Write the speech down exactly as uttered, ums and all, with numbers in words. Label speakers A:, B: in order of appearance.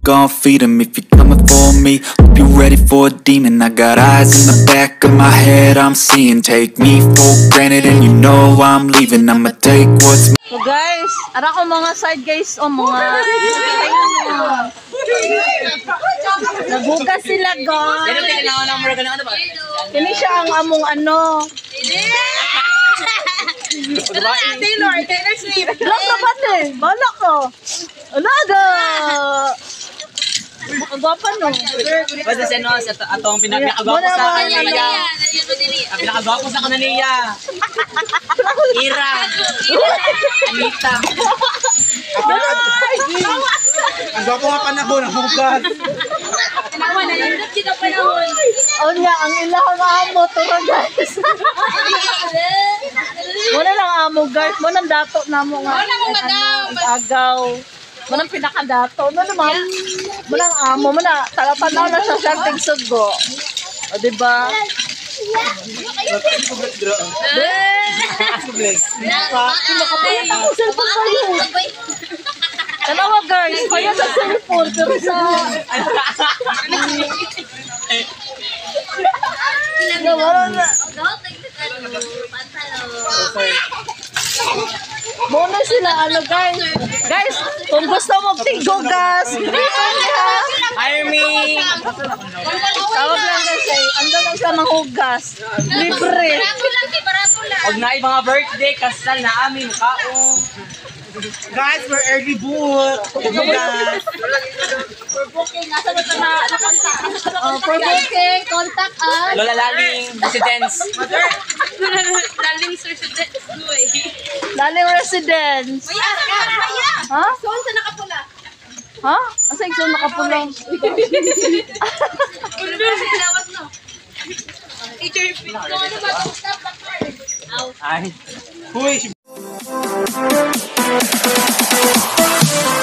A: gon' feed him. If you're coming for me, hope you're ready for a demon. I got eyes in the back of my head, I'm seeing. Take me for granted and you know I'm leaving. I'ma take what's mine.
B: So guys, ara ko mga side guys o mga nagugas sila guys. Kini siya ang among ano. Taylor, Taylor Swift. Lang na ba eh? Balak ko. Alaga. Magwapa no.
C: Basta si ano, atong pinakagwapo sa kananiya. Ang pinakagwapo sa kananiya. Ira. Anita. Ang gwapo nga panahon, ang hugas.
D: Tanawa na yun, kita panahon.
B: O nga, ang ilang amo to guys. Muna lang amo guys, muna ang dato na mo nga.
D: Muna mo madam.
B: Agaw. Muna ang pinakadato. Muna naman. Muna ang amo. Muna, talapanaw na siya sa tigsugo. O diba? Dalawa guys, kaya sa cellphone pero sa Muna sila ano guys. Guys, kung gusto mo tiggugas,
C: Hire me!
B: tawag lang guys eh. Ando lang siya manghugas. Libre.
D: Barato lang, kay barato lang.
C: Huwag na mga birthday, kasal na amin, kaong. Guys, we're early boot. Guys.
D: For booking, nasa na na nakontak. Oh, for booking, contact us.
C: Lola Laling, residence.
D: Laling residence.
B: Laling residence.
D: Maya, maya.
B: Ha?
D: Saan sa nakapula?
B: Ha? Asa yung nakapulang?
D: Ulo sa lawat no. Teacher, no ano ba itong stop back card?
C: Ay. Huy,